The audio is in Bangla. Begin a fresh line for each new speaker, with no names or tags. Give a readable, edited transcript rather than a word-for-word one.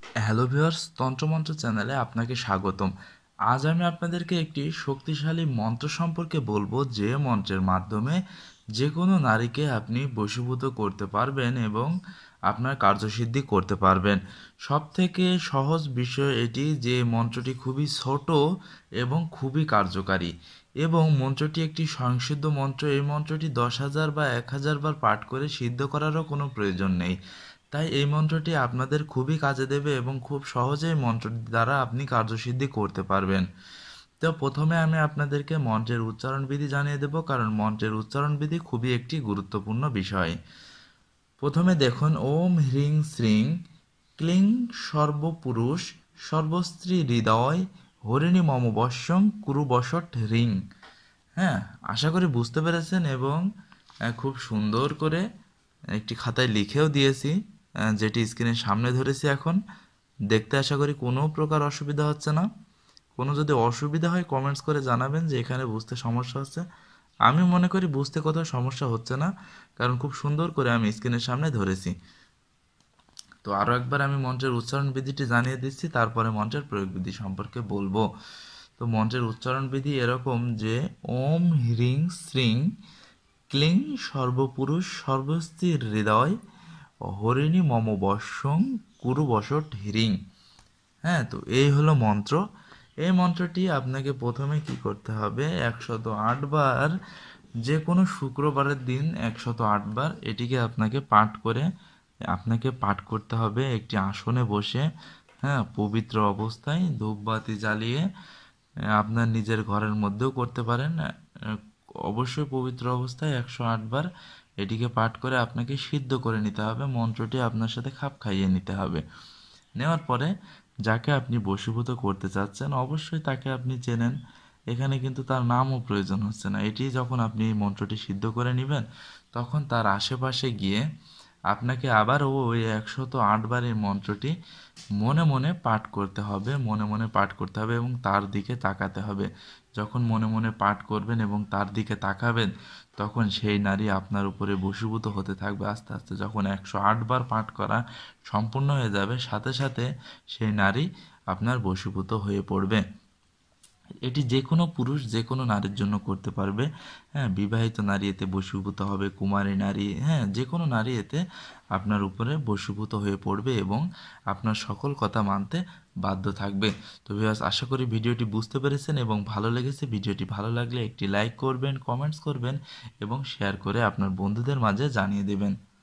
হ্যালো ভিউয়ার্স, তন্ত্রমন্ত্র চ্যানেলে আপনাকে স্বাগতম। আজ আমি আপনাদেরকে একটি শক্তিশালী মন্ত্র সম্পর্কে বলবো, যে মন্ত্রের মাধ্যমে যে কোনো নারীকে আপনি বশীভূত করতে পারবেন এবং আপনার কার্যসিদ্ধি করতে পারবেন। সবথেকে সহজ বিষয় এটি যে মন্ত্রটি খুবই ছোট এবং খুবই কার্যকারী, এবং মন্ত্রটি একটি স্বয়ংসিদ্ধ মন্ত্র। এই মন্ত্রটি 10,000 বা 1,000 বার পাঠ করে সিদ্ধ করারও কোনো প্রয়োজন নেই। তাই এই মন্ত্রটি আপনাদের খুবই কাজে দেবে এবং খুব সহজেই মন্ত্রটি দ্বারা আপনি কার্যসিদ্ধি করতে পারবেন। তো প্রথমে আমি আপনাদেরকে মন্ত্রের উচ্চারণ বিধি জানিয়ে দেব, কারণ মন্ত্রের উচ্চারণ বিধি খুবই একটি গুরুত্বপূর্ণ বিষয়। প্রথমে দেখুন, ওম হ্রিং শ্রিং ক্লিং সর্বপুরুষ সর্বস্ত্রী হৃদয় হরিণী মম বশ্যং কুরু বসট হ্রিং। হ্যাঁ, আশা করি বুঝতে পেরেছেন, এবং খুব সুন্দর করে একটি খাতায় লিখেও দিয়েছি, যেটি স্ক্রিনের সামনে ধরেছি। এখন দেখতে আশা করি কোনো প্রকার অসুবিধা হচ্ছে না। কোনো যদি অসুবিধা হয় কমেন্টস করে জানাবেন যে এখানে বুঝতে সমস্যা হচ্ছে। আমি মনে করি বুঝতে কোথাও সমস্যা হচ্ছে না, কারণ খুব সুন্দর করে আমি স্ক্রিনের সামনে ধরেছি। তো আরও একবার আমি মন্ত্রের উচ্চারণ বিধিটি জানিয়ে দিচ্ছি, তারপরে মন্ত্রের প্রয়োগ বিধি সম্পর্কে বলবো। তো মন্ত্রের উচ্চারণ বিধি এরকম যে, ওম হ্রিং শ্রিং ক্লিং সর্বপুরুষ সর্বস্থির হৃদয় হরিণী মম বশ্যং কুরু বসট হ্রিং। হ্যাঁ, তো এই হলো মন্ত্র। এই মন্ত্রটি আপনাকে প্রথমে কি করতে হবে, 108 বার, যে কোনো শুক্রবারের দিন 108 বার এটিকে আপনাকে পাঠ করতে হবে একটি আসনে বসে। হ্যাঁ, পবিত্র অবস্থায় ধূপবাতি জ্বালিয়ে আপনার নিজের ঘরের মধ্যেও করতে পারেন। অবশ্যই পবিত্র অবস্থায় 108 বার এটিকে পাঠ করে আপনাকে সিদ্ধ করে নিতে হবে। মন্ত্রটি আপনার সাথে খাপ খাইয়ে নিতে হবে। নেওয়ার পরে যাকে আপনি বশীভূত করতে চাচ্ছেন অবশ্যই তাকে আপনি চেনেন, এখানে কিন্তু তার নামও প্রয়োজন হচ্ছে না। এটি যখন আপনি এই মন্ত্রটি সিদ্ধ করে নেবেন, তখন তার আশেপাশে গিয়ে আপনাকে আবারও ওই 108 বার এই মন্ত্রটি মনে মনে পাঠ করতে হবে, মনে মনে পাঠ করতে হবে এবং তার দিকে তাকাতে হবে। যখন মনে মনে পাঠ করবেন এবং তার দিকে তাকাবেন, তখন সেই নারী আপনার উপরে বশীভূত হতে থাকবে আস্তে আস্তে। যখন 108 বার পাঠ করা সম্পূর্ণ হয়ে যাবে, সাথে সাথে সেই নারী আপনার বশীভূত হয়ে পড়বে। এটি যে কোনো পুরুষ যে কোনো নারীর জন্য করতে পারবে। হ্যাঁ, বিবাহিত নারী এতে বশীভূত হবে, কুমারী নারী, হ্যাঁ, যে কোনো নারী এতে আপনার উপরে বশীভূত হয়ে পড়বে এবং আপনার সকল কথা মানতে বাধ্য থাকবে। তো ভিউয়ার্স, আশা করি ভিডিওটি বুঝতে পেরেছেন এবং ভালো লেগেছে। ভিডিওটি ভালো লাগলে একটি লাইক করবেন, কমেন্টস করবেন এবং শেয়ার করে আপনার বন্ধুদের মাঝে জানিয়ে দেবেন।